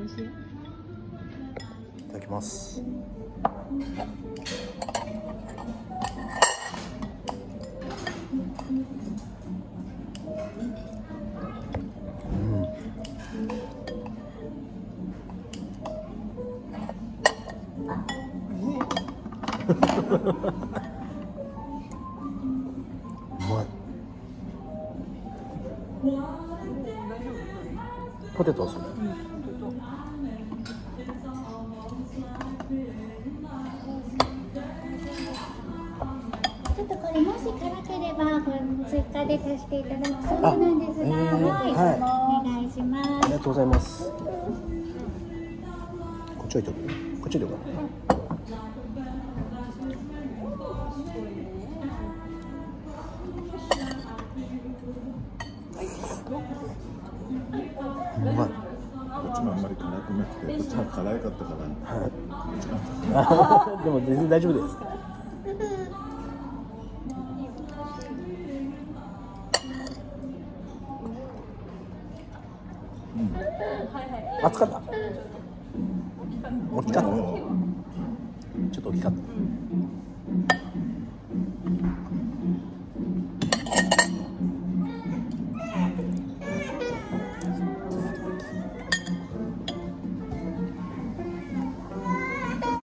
味しい。 いただきます。うまい。ポテトはそれ。 ちょっとこれもし辛ければこれ追加で足していただくそうなんですが、はい、お願いします。 ありがとうございます。こっち置いておく。こっちでよかった。うまい。 こっちもあんまり辛くなくて、こっちも辛かったから。 でも全然大丈夫です。熱かった。大きかった。ちょっと大きかった。